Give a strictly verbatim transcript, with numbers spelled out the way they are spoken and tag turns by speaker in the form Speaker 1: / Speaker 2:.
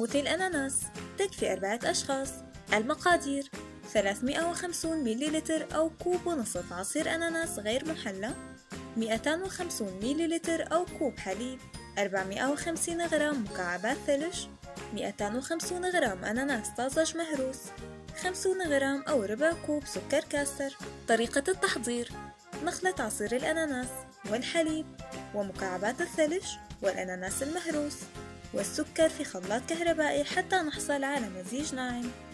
Speaker 1: سموثي الأناناس تكفي أربعة أشخاص. المقادير: ثلاثمئة وخمسين مليلتر أو كوب ونصف عصير أناناس غير محلى، مئتين وخمسين مليلتر أو كوب حليب، أربعمئة وخمسين غرام مكعبات ثلج، مئتين وخمسين غرام أناناس طازج مهروس، خمسين غرام أو ربع كوب سكر كاستر. طريقة التحضير: نخلط عصير الأناناس والحليب ومكعبات الثلج والأناناس المهروس والسكر في خلاط كهربائي حتى نحصل على مزيج ناعم.